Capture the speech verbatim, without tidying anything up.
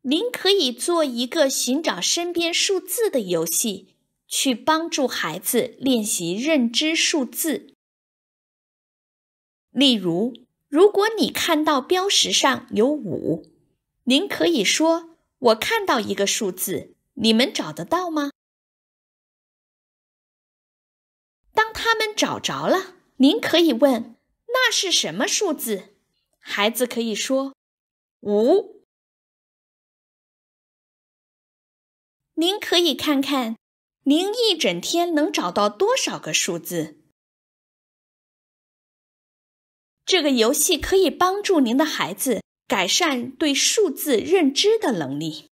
您可以做一个寻找身边数字的游戏，去帮助孩子练习认知数字。例如，如果你看到标识上有五，您可以说，我看到一个数字，你们找得到吗？当他们找着了，您可以问，那是什么数字？孩子可以说，五。您可以看看，您一整天能找到多少个数字。这个游戏可以帮助您的孩子改善对数字认知的能力。